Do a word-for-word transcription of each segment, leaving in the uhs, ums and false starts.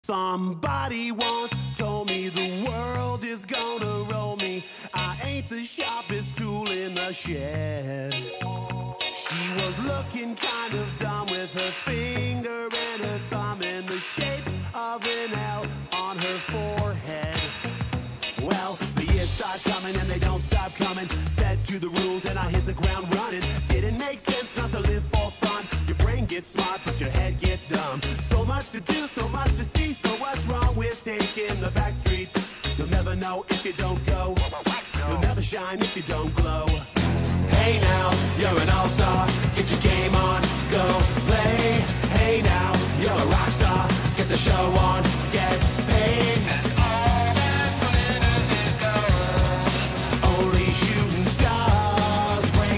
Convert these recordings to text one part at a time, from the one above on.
Somebody once told me the world is gonna roll me. I ain't the sharpest tool in the shed. She was looking kind of dumb with her finger and her thumb in the shape of an L on her forehead. Well, the years start coming and they don't stop coming. Fed to the rules and I hit the ground running. Didn't make sense not to live for fun. Your brain gets smart but your head gets dumb. So much to do, so much to see. So what's wrong with taking the back streets? You'll never know if you don't go. You'll never shine if you don't glow. Hey now, you're an all-star. Get your game on, go play. Hey now, you're a rock star. Get the show on, get paid. And all that glitters is gold. Only shooting stars break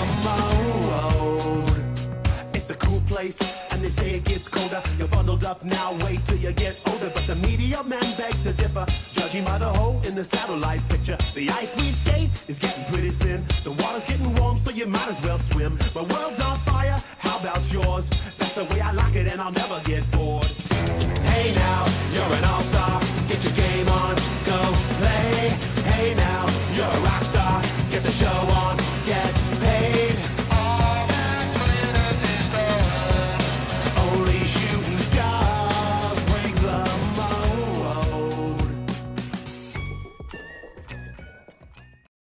the mold. It's a cool place, and they say it gets colder. You're bundled up now, wait till you get older. But the media men beg to differ, judging by the hole in the satellite picture. The ice we skate is getting pretty thin. The water's getting warm, so you might as well swim. My world's on fire, how about yours? That's the way I like it, and I'll never get bored. Hey now, you're an all-star. Get your game on, go play. Hey now, you're a rock star. Get the show on.